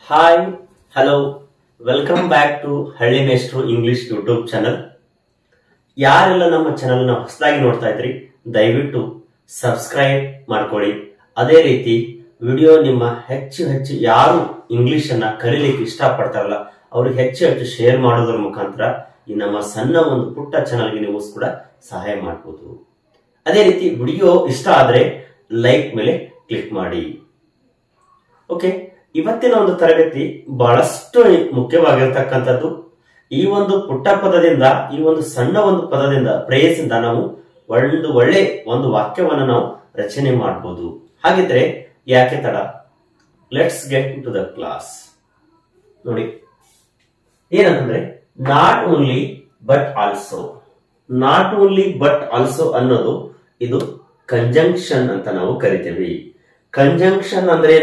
Hi hello welcome back to Halli Meshtru English YouTube channel. ಯಾರೆಲ್ಲ ನಮ್ಮ ಚಾನಲ್ನ ಹೊಸದಾಗಿ ನೋಡ್ತಾ ಇದ್ರಿ ದಯವಿಟ್ಟು ಸಬ್ಸ್ಕ್ರೈಬ್ ಮಾಡ್ಕೊಳ್ಳಿ. ಅದೇ ರೀತಿ ವಿಡಿಯೋ ನಿಮ್ಮ ಹೆಚ್ಚು ಯಾರು ಇಂಗ್ಲಿಷ್ ಅನ್ನ ಕಲೀಲಿಕ್ಕೆ ಇಷ್ಟಪಡ್ತಾರಲ್ಲ ಅವ್ರಿಗೆ ಹೆಚ್ಚು ಶೇರ್ ಮಾಡೋದ್ರ ಮುಖಾಂತರ ಈ ನಮ್ಮ ಸಣ್ಣ ಒಂದು ಪುಟ್ಟ ಚಾನಲ್ಗೆ ನೀವು ಕೂಡ ಸಹಾಯ ಮಾಡಬಹುದು. ಅದೇ ರೀತಿ ವಿಡಿಯೋ ಇಷ್ಟ ಆದ್ರೆ ಲೈಕ್ ಮೇಲೆ ಕ್ಲಿಕ್ ಮಾಡಿ. ಓಕೆ, ಇವತ್ತಿನ ಒಂದು ತರಗತಿ ಬಹಳಷ್ಟು ಮುಖ್ಯವಾಗಿರ್ತಕ್ಕಂಥದ್ದು. ಈ ಒಂದು ಪುಟ್ಟ ಪದದಿಂದ, ಈ ಒಂದು ಸಣ್ಣ ಒಂದು ಪದದಿಂದ, ಪ್ರೇಯಸಿಂದ ನಾವು ಒಂದು ಒಳ್ಳೆ ಒಂದು ವಾಕ್ಯವನ್ನು ನಾವು ರಚನೆ ಮಾಡಬಹುದು. ಹಾಗಿದ್ರೆ ಯಾಕೆ ತಡ, let's get to the class. ನೋಡಿ ಏನಂತಂದ್ರೆ not only but also. Not only but also ಅನ್ನೋದು ಇದು ಕಂಜಂಕ್ಷನ್ ಅಂತ ನಾವು ಕರಿತೇವೆ. ಕಂಜಂಕ್ಷನ್ ಅಂದ್ರೆ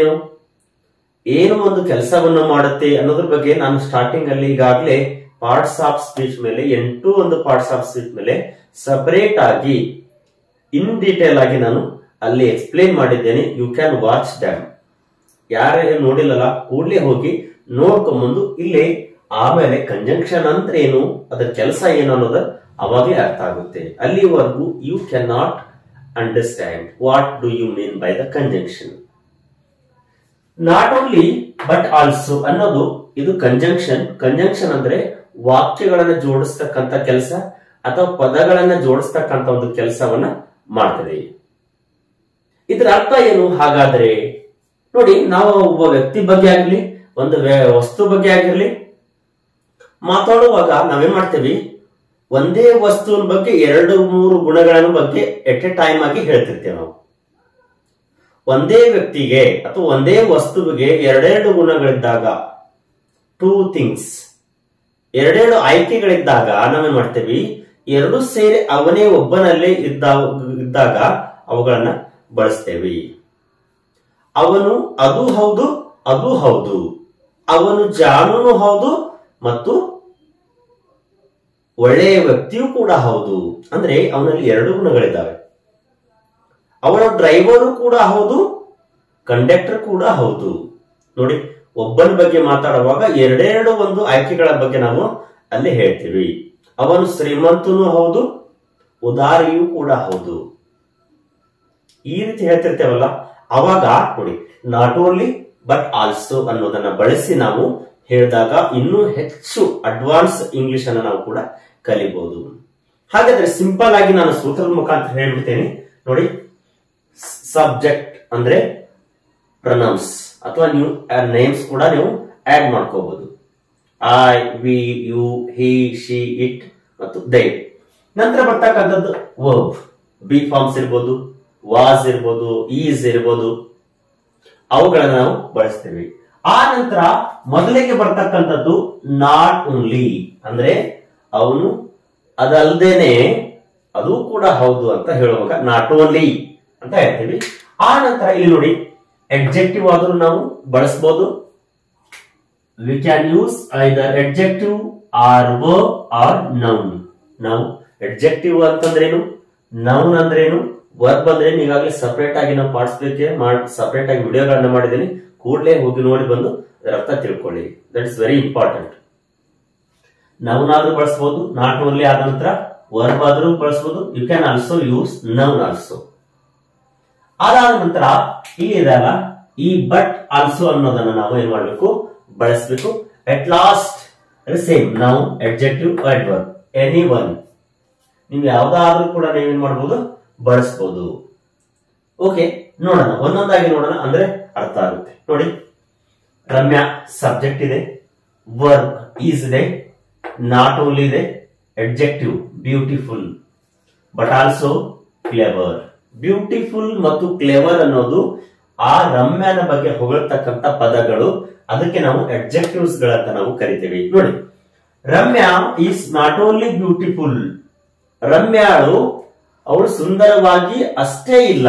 ಏನು ಒಂದು ಕೆಲಸವನ್ನು ಮಾಡುತ್ತೆ ಅನ್ನೋದ್ರ ಬಗ್ಗೆ ನಾನು ಸ್ಟಾರ್ಟಿಂಗ್ ಅಲ್ಲಿ ಈಗಾಗಲೇ ಪಾರ್ಟ್ಸ್ ಆಫ್ ಸ್ಪೀಚ್ ಮೇಲೆ 8 ಒಂದು ಪಾರ್ಟ್ಸ್ ಆಫ್ ಸ್ಪೀಚ್ ಮೇಲೆ ಸಪರೇಟ್ ಆಗಿ ಇನ್ ಡೀಟೇಲ್ ಆಗಿ ನಾನು ಅಲ್ಲಿ ಎಕ್ಸ್ಪ್ಲೇನ್ ಮಾಡಿದ್ದೇನೆ. You can watch them. ಯಾರೇ ನೋಡಿಲ್ಲಲ್ಲ ಕೂಡ್ಲೇ ಹೋಗಿ ನೋಡ್ಕೊಂಬಂದು ಇಲ್ಲಿ ಆಮೇಲೆ ಕಂಜಂಕ್ಷನ್ ಅಂದ್ರೆ ಏನು, ಅದರ ಕೆಲಸ ಏನು ಅನ್ನೋದು ಅವಾಗೇ ಅರ್ಥ ಆಗುತ್ತೆ. ಅಲ್ಲಿವರೆಗೂ you can not understand what do you mean by the conjunction. Not only but also ಅನ್ನೋದು ಇದು ಕಂಜಂಕ್ಷನ್. ಕಂಜಂಕ್ಷನ್ ಅಂದ್ರೆ ವಾಕ್ಯಗಳನ್ನ ಜೋಡಿಸ್ತಕ್ಕಂಥ ಕೆಲಸ ಅಥವಾ ಪದಗಳನ್ನ ಜೋಡಿಸ್ತಕ್ಕಂಥ ಒಂದು ಕೆಲಸವನ್ನ ಮಾಡ್ತದೆ. ಇದರ ಅರ್ಥ ಏನು ಹಾಗಾದ್ರೆ? ನೋಡಿ, ನಾವು ಒಬ್ಬ ವ್ಯಕ್ತಿ ಬಗ್ಗೆ ಆಗ್ಲಿ, ಒಂದು ವಸ್ತು ಬಗ್ಗೆ ಆಗಿರ್ಲಿ ಮಾತಾಡುವಾಗ ನಾವೇನ್ ಮಾಡ್ತೇವೆ, ಒಂದೇ ವಸ್ತುವಿನ ಬಗ್ಗೆ 2-3 ಗುಣಗಳ ಬಗ್ಗೆ ಎಟ್ ಎ ಟೈಮ್ ಆಗಿ ಹೇಳ್ತಿರ್ತೇವೆ. ನಾವು ಒಂದೇ ವ್ಯಕ್ತಿಗೆ ಅಥವಾ ಒಂದೇ ವಸ್ತುವಿಗೆ 2 ಗುಣಗಳಿದ್ದಾಗ, 2 ಥಿಂಗ್ಸ್, 2 ಆಯ್ಕೆಗಳಿದ್ದಾಗ ನಾವೇನ್ ಮಾಡ್ತೇವೆ, 2 ಸೇರಿ ಅವನೇ ಒಬ್ಬನಲ್ಲೇ ಇದ್ದಾಗ ಅವುಗಳನ್ನ ಬಳಸ್ತೇವೆ. ಅವನು ಅದು ಹೌದು, ಅದು ಹೌದು, ಅವನು ಜಾಣನು ಹೌದು ಮತ್ತು ಒಳ್ಳೆಯ ವ್ಯಕ್ತಿಯೂ ಕೂಡ ಹೌದು. ಅಂದ್ರೆ ಅವನಲ್ಲಿ 2 ಗುಣಗಳಿದ್ದಾವೆ. ಅವನ ಡ್ರೈವರು ಕೂಡ ಹೌದು, ಕಂಡಕ್ಟರ್ ಕೂಡ ಹೌದು. ನೋಡಿ, ಒಬ್ಬನ ಬಗ್ಗೆ ಮಾತಾಡುವಾಗ 2 ಒಂದು ಆಯ್ಕೆಗಳ ಬಗ್ಗೆ ನಾವು ಅಲ್ಲಿ ಹೇಳ್ತೀವಿ. ಅವನು ಶ್ರೀಮಂತನೂ ಹೌದು, ಉದಾರಿಯೂ ಕೂಡ ಹೌದು. ಈ ರೀತಿ ಹೇಳ್ತಿರ್ತೇವಲ್ಲ, ಅವಾಗ ನೋಡಿ ನಾಟ್ ಓನ್ಲಿ ಬಟ್ ಆಲ್ಸೋ ಅನ್ನೋದನ್ನ ಬಳಸಿ ನಾವು ಹೇಳಿದಾಗ ಇನ್ನೂ ಹೆಚ್ಚು ಅಡ್ವಾನ್ಸ್ ಇಂಗ್ಲಿಷ್ ಅನ್ನ ನಾವು ಕೂಡ ಕಲಿಬಹುದು. ಹಾಗಾದ್ರೆ ಸಿಂಪಲ್ ಆಗಿ ನಾನು ಸೂತ್ರದ ಮುಖಾಂತರ ಹೇಳ್ಬಿಡ್ತೇನೆ. ನೋಡಿ, ಸಬ್ಜೆಕ್ಟ್ ಅಂದ್ರೆ ಪ್ರೊನೌನ್ಸ್ ಅಥವಾ ನೀವು ನೇಮ್ಸ್ ಕೂಡ ನೀವು ಆಡ್ ಮಾಡ್ಕೋಬಹುದು. I, we, you, he, she, it ಮತ್ತು ದೇ. ನಂತರ ಬರ್ತಕ್ಕಂಥದ್ದು ವರ್ಬ್. ಬಿ ಫಾರ್ಮ್ಸ್ ಇರ್ಬೋದು, ವಾಸ್ ಇರ್ಬೋದು, ಈಸ್ ಇರ್ಬೋದು, ಅವುಗಳನ್ನ ನಾವು ಬಳಸ್ತೇವೆ. ಆ ನಂತರ ಮೊದಲಿಗೆ ಬರ್ತಕ್ಕಂಥದ್ದು ನಾಟ್ ಓನ್ಲಿ ಅಂದ್ರೆ ಅವನು ಅದಲ್ದೇನೆ ಅದು ಕೂಡ ಹೌದು ಅಂತ ಹೇಳುವಾಗ ನಾಟ್ ಓನ್ಲಿ ಅಂತ ಹೇಳ್ತೀವಿ. ಆ ನಂತರ ಇಲ್ಲಿ ನೋಡಿ ಅಡ್ಜೆಕ್ಟಿವ್ ಆದ್ರೂ ನಾವು ಬಳಸಬಹುದು. We can use either adjective or verb or noun. ನಾವು ಅಡ್ಜೆಕ್ಟಿವ್ ಅಂತಂದ್ರೇನು, ನೌನ್ ಅಂದ್ರೇನು, ವರ್ಬ್ ಅಂದ್ರೇನು ಈಗಾಗಲೇ ಸಪರೇಟ್ ಆಗಿ ನಾವು ಸಪರೇಟ್ ಆಗಿ ವಿಡಿಯೋಗಳನ್ನ ಮಾಡಿದ್ದೀನಿ. ಕೂಡಲೇ ಹೋಗಿ ನೋಡಿ ಬಂದು ಅದರ ಅರ್ಥ ತಿಳ್ಕೊಳ್ಳಿ. That is very important. Noun ಆದ್ರೂ ಬಳಸಬಹುದು, ನಾಟ್ ಓನ್ಲಿ ಆದ ನಂತರ ವರ್ಬ್ ಆದ್ರೂ ಬಳಸಬಹುದು. You can also use noun also. ಅದಾದ ನಂತರ ಇಲ್ಲಿ ಇದಲ್ಲ, ಈ ಬಟ್ ಆಲ್ಸೋ ಅನ್ನೋದನ್ನ ನಾವು ಏನ್ ಮಾಡ್ಬೇಕು, ಬಳಸಬೇಕು. At last same noun, adjective, adverb, any one ನೀವು ಯಾವ್ದಾದ್ರೂ ಕೂಡ ನೀವೇನ್ ಮಾಡಬಹುದು, ಬಳಸಬಹುದು. ಓಕೆ, ನೋಡೋಣ ಒಂದೊಂದಾಗಿ ನೋಡೋಣ, ಅಂದ್ರೆ ಅರ್ಥ ಆಗುತ್ತೆ. ನೋಡಿ, ರಮ್ಯಾ ಸಬ್ಜೆಕ್ಟ್ ಇದೆ, ವರ್ಬ್ ಈಸ್ ಇದೆ, ನಾಟ್ ಓನ್ಲಿ ಇದೆ, adjective beautiful, but also clever. Beautiful ಮತ್ತು ಕ್ಲೆವರ್ ಅನ್ನೋದು ಆ ರಮ್ಯಾನ ಬಗ್ಗೆ ಹೊಗಳ್ತಕ್ಕಂಥ ಪದಗಳು. ಅದಕ್ಕೆ ನಾವು ಅಡ್ಜೆಕ್ಟಿವ್ಸ್ ಗಳಂತ ನಾವು ಕರಿತೇವೆ. ನೋಡಿ, Ramya is not only beautiful. ರಮ್ಯಾಳು ಅವಳು ಸುಂದರವಾಗಿ ಅಷ್ಟೇ ಇಲ್ಲ,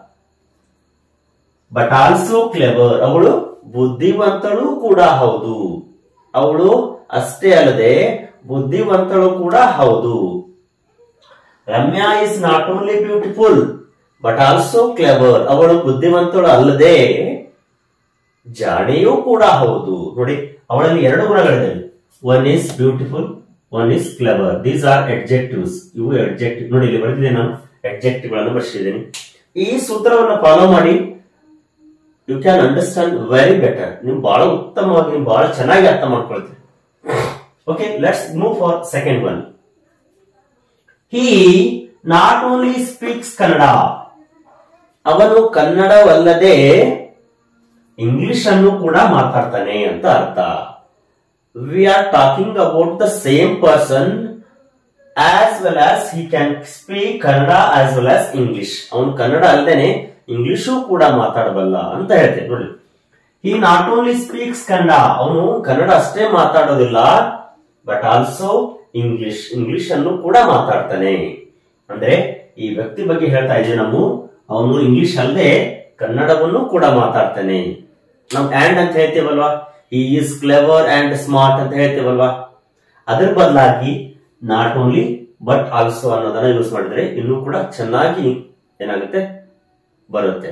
ಬಟ್ ಆಲ್ಸೋ ಕ್ಲೆವರ್, ಅವಳು ಬುದ್ಧಿವಂತಳು ಕೂಡ ಹೌದು. ಅವಳು ಅಷ್ಟೇ ಅಲ್ಲದೆ ಬುದ್ಧಿವಂತಳು ಕೂಡ ಹೌದು. Ramya is not only beautiful but also clever. ಅವಳು ಬುದ್ಧಿವಂತಳು ಅಲ್ಲದೆ ಜಾಣೆಯೂ ಕೂಡ ಹೌದು. ನೋಡಿ, ಅವಳಲ್ಲಿ ಎರಡು ಗುಣಗಳಿವೆ. One is beautiful, one is clever. These are adjectives. ಇವು ಅಡ್ಜೆಕ್ಟಿವ್. ನೋಡಿ, ಇಲ್ಲಿ ಬರೆದಿದೆ, ನಾನು ಅಡ್ಜೆಕ್ಟಿವ್ ಗಳನ್ನು ಬರ್ಸಿದ್ದೇನೆ. ಈ ಸೂತ್ರವನ್ನು ಫಾಲೋ ಮಾಡಿ you can understand very better. ನೀವು ಬಹಳ ಉತ್ತಮವಾಗಿ, ನೀವು ಬಹಳ ಚೆನ್ನಾಗಿ ಅರ್ಥ ಮಾಡ್ಕೊಳ್ತೀರಿ. Okay, let's move for second one. He not only speaks Kannada. ಅವನು ಕನ್ನಡವಲ್ಲದೆ ಇಂಗ್ಲಿಷ್ ಅನ್ನು ಕೂಡ ಮಾತಾಡ್ತಾನೆ ಅಂತ ಅರ್ಥ. We are talking about the same person as well as he can speak Kannada as well as English. ಅವನು ಕನ್ನಡ ಅಲ್ಲದೇನೆ ಇಂಗ್ಲಿಷು ಕೂಡ ಮಾತಾಡಬಲ್ಲ ಅಂತ ಹೇಳ್ತೇನೆ. ನೋಡಿ, he not only speaks Kannada. ಅವನು ಕನ್ನಡ ಅಷ್ಟೇ ಮಾತಾಡೋದಿಲ್ಲ, ಬಟ್ ಆಲ್ಸೋ ಇಂಗ್ಲಿಷ್, ಇಂಗ್ಲಿಷ್ ಅನ್ನು ಕೂಡ ಮಾತಾಡ್ತಾನೆ. ಅಂದ್ರೆ ಈ ವ್ಯಕ್ತಿ ಬಗ್ಗೆ ಹೇಳ್ತಾ ಇದ್ದೀವಿ ನಾವು. ಅವನು ಇಂಗ್ಲಿಷ್ ಅಲ್ಲದೆ ಕನ್ನಡವನ್ನು ಕೂಡ ಮಾತಾಡ್ತಾನೆ. ನಾವು ಆಂಡ್ ಅಂತ ಹೇಳ್ತೇವಲ್ವಾ, he is clever and smart ಅಂತ ಹೇಳ್ತೇವಲ್ವಾ. ಅದರ ಬದಲಾಗಿ ನಾಟ್ ಓನ್ಲಿ ಬಟ್ ಆಲ್ಸೋ ಅನ್ನೋದನ್ನ ಯೂಸ್ ಮಾಡಿದ್ರೆ ಇನ್ನೂ ಕೂಡ ಚೆನ್ನಾಗಿ ಏನಾಗುತ್ತೆ, ಬರುತ್ತೆ.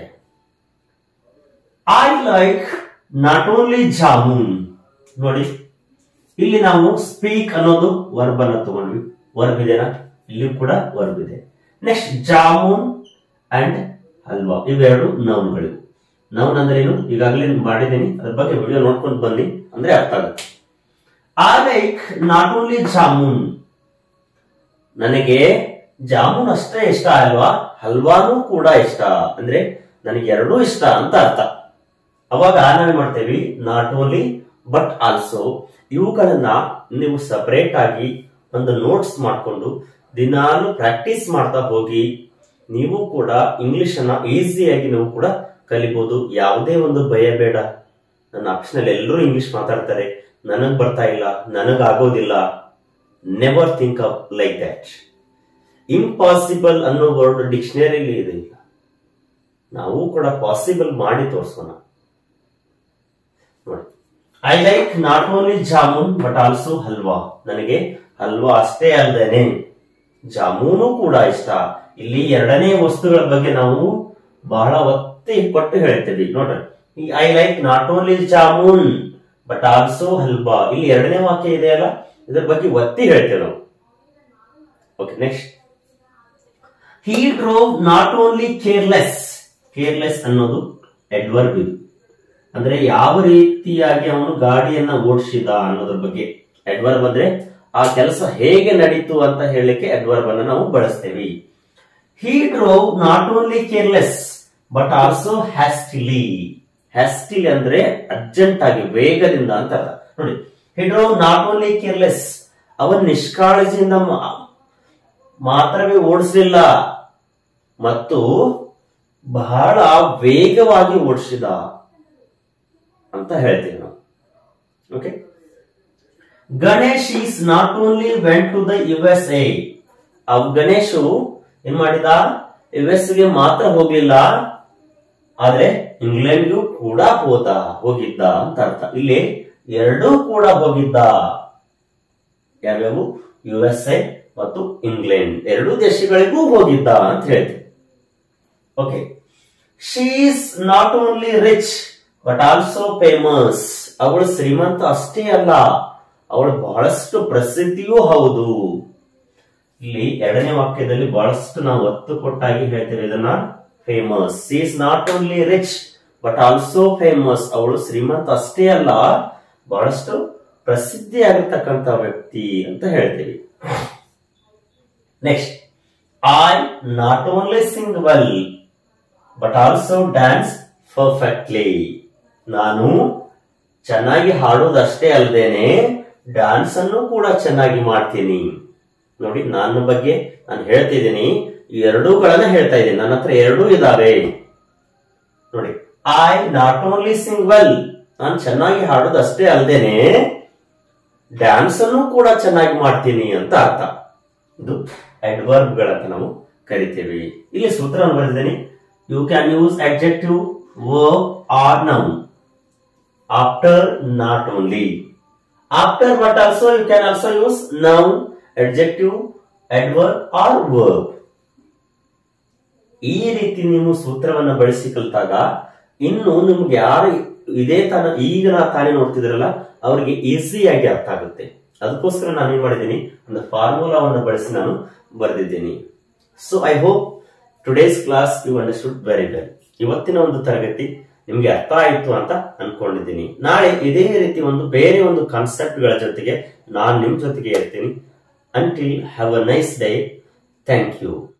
I like not only jamun. ನೋಡಿ, ಇಲ್ಲಿ ನಾವು ಸ್ಪೀಕ್ ಅನ್ನೋದು ವರ್ಬ್ ಅನ್ನ ತಗೊಂಡ್ವಿ. ವರ್ಬ್ ಇದೆನಾ? ಇಲ್ಲಿ ಕೂಡ ವರ್ಬ್ ಇದೆ. ನೆಕ್ಸ್ಟ್ ಜಾಮೂನ್ ಅಂಡ್ ಹಲ್ವಾ, ಇವೆರಡು ನೌನ್ಗಳು. ನೌನ್ ಅಂದ್ರೆ ಏನು ಈಗಾಗಲೇ ಮಾಡಿದ್ದೀನಿ, ಅದ್ರ ಬಗ್ಗೆ ವಿಡಿಯೋ ನೋಡ್ಕೊಂಡು ಬನ್ನಿ, ಅಂದ್ರೆ ಅರ್ಥ ಆಗುತ್ತೆ. I like not only jamun. ನನಗೆ ಜಾಮೂನ್ ಅಷ್ಟೇ ಇಷ್ಟ ಅಲ್ವಾ, ಹಲ್ವಾನು ಕೂಡ ಇಷ್ಟ. ಅಂದ್ರೆ ನನಗೆ ಎರಡೂ ಇಷ್ಟ ಅಂತ ಅರ್ಥ. ಅವಾಗ ನಾವೇನ್ ಮಾಡ್ತೇವಿ, ನಾಟ್ ಓನ್ಲಿ ಬಟ್ ಆಲ್ಸೋ, ಇವುಗಳನ್ನ ನೀವು ಸಪರೇಟ್ ಆಗಿ ಒಂದು ನೋಟ್ಸ್ ಮಾಡ್ಕೊಂಡು ದಿನಾಲು ಪ್ರಾಕ್ಟೀಸ್ ಮಾಡ್ತಾ ಹೋಗಿ. ನೀವು ಕೂಡ ಇಂಗ್ಲಿಷ್ ಅನ್ನ ಈಸಿಯಾಗಿ ನೀವು ಕೂಡ ಕಲಿಬಹುದು. ಯಾವುದೇ ಒಂದು ಭಯ ಬೇಡ. ನನ್ನ ಆಪ್ಷನಲ್ಲಿ ಎಲ್ಲರೂ ಇಂಗ್ಲಿಷ್ ಮಾತಾಡ್ತಾರೆ, ನನಗ್ ಬರ್ತಾ ಇಲ್ಲ, ನನಗಾಗೋದಿಲ್ಲ. Never think up like that. Impossible ಅನ್ನೋ ವರ್ಡ್ ಡಿಕ್ಷನರಿಲಿ ಇದೆ. ನಾವು ಕೂಡ ಪಾಸಿಬಲ್ ಮಾಡಿ ತೋರಿಸೋಣ. ನೋಡಿ, I like not only jamun but also halwa. ನನಗೆ ಹಲ್ವಾ ಅಷ್ಟೇ ಅಲ್ಲದೇನೆ ಜಾಮೂನು ಕೂಡ ಇಷ್ಟ. ಇಲ್ಲಿ ಎರಡನೇ ವಸ್ತುಗಳ ಬಗ್ಗೆ ನಾವು ಬಹಳ ಒತ್ತಿ ಕೊಟ್ಟು ಹೇಳ್ತೇವೆ. ನೋಡ್ರಿ, ಈ I like not only jamun but also halwa, ಇಲ್ಲಿ ಎರಡನೇ ವಾಕ್ಯ ಇದೆಯಲ್ಲ, ಇದರ ಬಗ್ಗೆ ಒತ್ತಿ ಹೇಳ್ತೇವೆ ನಾವು. Okay, next. He drove not only careless. Careless ಅನ್ನೋದು ಅಡ್ವರ್ಬ್. ಇದು ಅಂದ್ರೆ ಯಾವ ರೀತಿಯಾಗಿ ಅವನು ಗಾಡಿಯನ್ನ ಓಡಿಸಿದ ಅನ್ನೋದ್ರ ಬಗ್ಗೆ. ಅಡ್ವರ್ಬ್ ಅಂದ್ರೆ ಆ ಕೆಲಸ ಹೇಗೆ ನಡೀತು ಅಂತ ಹೇಳಲಿಕ್ಕೆ ಅಡ್ವರ್ಬ್ ಅನ್ನ ನಾವು ಬಳಸ್ತೇವೆ. He drove not only careless but also hastily. Hastily ಅಂದ್ರೆ ಅರ್ಜೆಂಟ್ ಆಗಿ, ವೇಗದಿಂದ ಅಂತ ಅರ್ಥ. ನೋಡಿ, he drove not only careless, ಅವನ್ ನಿಷ್ಕಾಳಜಿಯಿಂದ ಮಾತ್ರವೇ ಓಡಿಸಲಿಲ್ಲ, ಮತ್ತು ಬಹಳ ವೇಗವಾಗಿ ಓಡಿಸಿದ ಅಂತ ಹೇಳ್ತೀವಿ ನಾವು. Okay, Ganesh is not only went to the USA. ಗಣೇಶು ಏನ್ ಮಾಡಿದ, US ಗೆ ಮಾತ್ರ ಹೋಗ್ಲಿಲ್ಲ, ಆದ್ರೆ ಇಂಗ್ಲೆಂಡ್ಗೂ ಕೂಡ ಹೋಗಿದ್ದ ಅಂತ ಅರ್ಥ. ಇಲ್ಲಿ ಎರಡೂ ಕೂಡ ಹೋಗಿದ್ದ. ಯಾವ್ಯಾವು? USA ಮತ್ತು ಇಂಗ್ಲೆಂಡ್, ಎರಡೂ ದೇಶಗಳಿಗೂ ಹೋಗಿದ್ದ ಅಂತ ಹೇಳ್ತೀವಿ. Okay, she is not only rich but also famous. ಅವಳು ಶ್ರೀಮಂತ ಅಷ್ಟೇ ಅಲ್ಲ, ಅವಳು ಬಹಳಷ್ಟು ಪ್ರಸಿದ್ಧಿಯೂ ಹೌದು. ಇಲ್ಲಿ ಎರಡನೇ ವಾಕ್ಯದಲ್ಲಿ ಬಹಳಷ್ಟು ನಾವು ಒತ್ತು ಕೊಟ್ಟಾಗಿ ಹೇಳ್ತೇವೆ ಇದನ್ನ. Famous, she is not only rich but also famous. ಅವಳು ಶ್ರೀಮಂತ ಅಷ್ಟೇ ಅಲ್ಲ, ಬಹಳಷ್ಟು ಪ್ರಸಿದ್ಧಿ ಆಗಿರ್ತಕ್ಕಂಥ ವ್ಯಕ್ತಿ ಅಂತ ಹೇಳ್ತೀವಿ. Next, I not only sing well but also dance perfectly. ನಾನು ಚೆನ್ನಾಗಿ ಹಾಡೋದಷ್ಟೇ ಅಲ್ಲದೇನೆ ಡ್ಯಾನ್ಸ್ ಅನ್ನು ಕೂಡ ಚೆನ್ನಾಗಿ ಮಾಡ್ತೀನಿ. ನೋಡಿ, ನನ್ನ ಬಗ್ಗೆ ನಾನು ಹೇಳ್ತಿದ್ದೀನಿ, ಈ ಎರಡೂಗಳನ್ನ ಹೇಳ್ತಾ ಇದ್ದೀನಿ. ನನ್ನ ಹತ್ರ ಎರಡೂ ಇದಾವೆ. ನೋಡಿ, I not only sing well, ನಾನು ಚೆನ್ನಾಗಿ ಹಾಡೋದಷ್ಟೇ ಅಲ್ಲದೇನೆ ಡ್ಯಾನ್ಸ್ ಅನ್ನು ಕೂಡ ಚೆನ್ನಾಗಿ ಮಾಡ್ತೀನಿ ಅಂತ ಅರ್ಥ. ಇದು ಅಡ್ವರ್ಬ್ ಗಳಂತ ನಾವು ಕರಿತೇವೆ. ಇಲ್ಲಿ ಸೂತ್ರ ಬರೆದಿದ್ದೀನಿ. You can use adjective, verb or noun after not only. After but also you can also use noun, adjective, adverb or verb. ಈ ರೀತಿ ನೀವು ಸೂತ್ರವನ್ನ ಬಳಸಿ ಕಲಿತಾಗ ಇನ್ನು ನಿಮ್ಗೆ ಯಾರು ಇದೇ ಈಗ ತಾನೇ ನೋಡ್ತಿದ್ರಲ್ಲ ಅವ್ರಿಗೆ ಈಸಿಯಾಗಿ ಅರ್ಥ ಆಗುತ್ತೆ. ಅದಕ್ಕೋಸ್ಕರ ನಾನು ಏನ್ ಮಾಡಿದ್ದೀನಿ, ಒಂದು ಫಾರ್ಮುಲಾವನ್ನು ಬಳಸಿ ನಾನು ಬರೆದಿದ್ದೀನಿ. So I hope today's class you understood very well. ಇವತ್ತಿನ ಒಂದು ತರಗತಿ ನಿಮ್ಗೆ ಅರ್ಥ ಆಯ್ತು ಅಂತ ಅನ್ಕೊಂಡಿದ್ದೀನಿ. ನಾಳೆ ಇದೇ ರೀತಿ ಬೇರೆ ಒಂದು ಕಾನ್ಸೆಪ್ಟ್ ಗಳ ಜೊತೆಗೆ ನಾನು ನಿಮ್ ಜೊತೆಗೆ ಇರ್ತೀನಿ. Until have a nice day. Thank you.